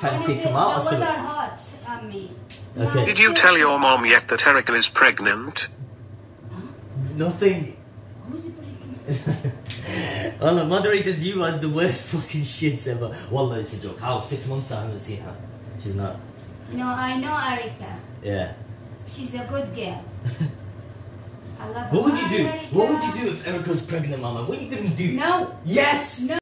trying to take him out or something. hot on me. Okay. Did you tell your mom yet that Erica is pregnant? Nothing. Who's it breaking? Well, the moderators, you are the worst fucking shits ever. Wallah, it's a joke. How? 6 months I haven't seen her. She's not. No, I know Erica. Yeah. She's a good girl. I love her. What would you do? Erica. What would you do if Erica's pregnant, Mama? What are you gonna do? No. Yes! No.